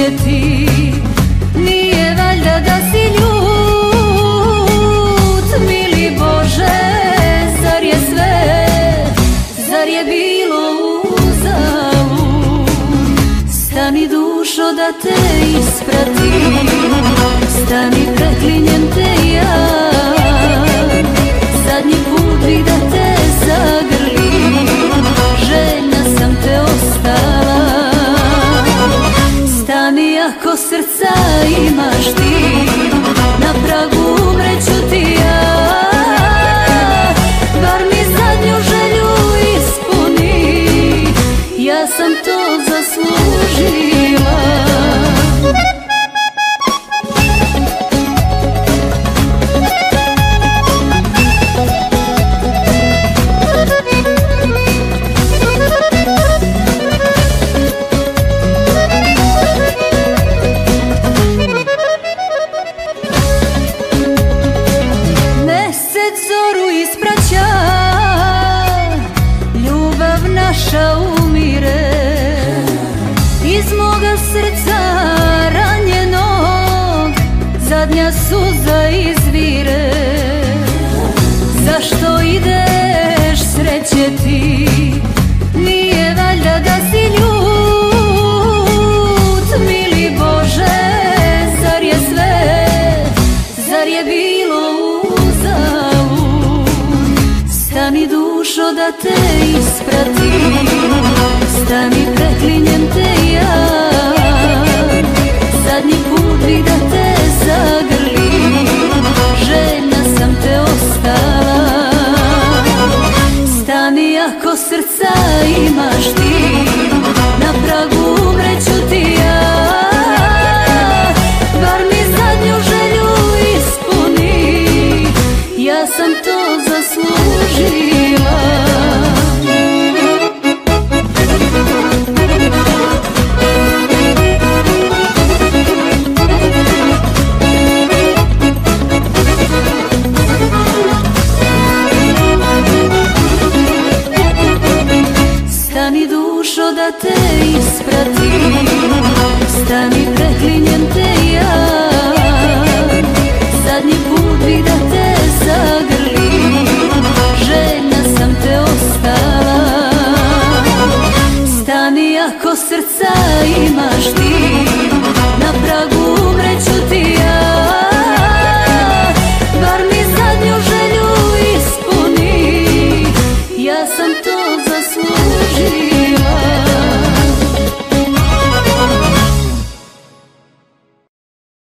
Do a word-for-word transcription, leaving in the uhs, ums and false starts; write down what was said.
sreće ti. Nije valjda da si ljut, mili Bože, zar je sve, zar je bilo uzalud? Stani dušo da te ispratim, stani preklinjem te ja, zadnji put bih da te zagrlim, željna sam te ostala. Stani ako srca imaš ti, na pragu umreću ti ja, bar mi zadnju želju ispuni, ja sam to zaslužila. Zoru ispraća, ljubav naša umire, iz moga srca ranjenog zadnja suza izvire. Zašto ideš sreće ti, nije valjda da si ljut, mili Bože, zar je sve, zar je bilo uzalud? Stani dušo da te ispratim, stani preklinjem te ja, zadnji put bih da te zagrlim, željna sam te ostala. Stani ako srca imaš ti, na pragu umreću ti ja, bar mi zadnju želju ispuni, ja sam to zaslužila. Stani dušo da te ispratim, stani preklinjem te ja, zadnji put bih da te zagrlim, željna sam te ostala. Stani ako srca imaš ti, na pragu umreću ti